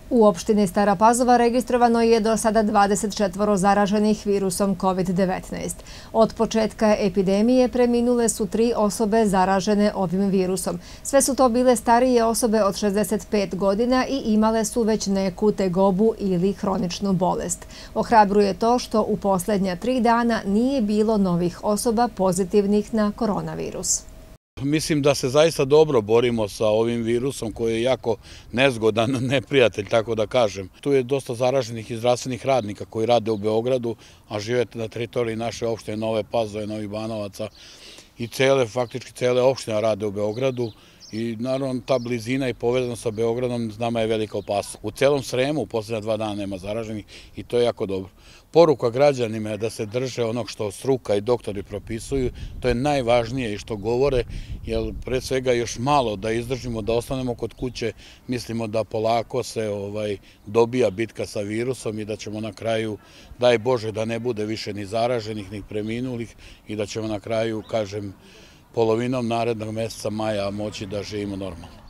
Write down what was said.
U opštini Stara Pazova registrovano je do sada 24 zaraženih virusom COVID-19. Od početka epidemije preminule su 3 osobe zaražene ovim virusom. Sve su to bile starije osobe od 65 godina i imale su već neku tegobu ili hroničnu bolest. Ohrabruje to što u posljednja 3 dana nije bilo novih osoba pozitivnih na koronavirus. Mislim da se zaista dobro borimo sa ovim virusom koji je jako nezgodan neprijatelj, tako da kažem. Tu je dosta zaraženih i zdravstvenih radnika koji rade u Beogradu, a žive na teritoriji naše opštine Nove Pazove, Novih Banovaca i faktički cele opštine rade u Beogradu. I naravno ta blizina i povezanost sa Beogradom nama je velika opasnost. U celom Sremu u posljednja 2 dana nema zaraženih i to je jako dobro. Poruka građanima je da se drže onog što struka i doktori propisuju, to je najvažnije i što govore, jer pre svega još malo da izdržimo, da ostanemo kod kuće, mislimo da polako se dobija bitka sa virusom i da ćemo na kraju, daj Bože, da ne bude više ni zaraženih, ni preminulih i da ćemo na kraju, kažem, polovinom narednog meseca maja moći da živimo normalno.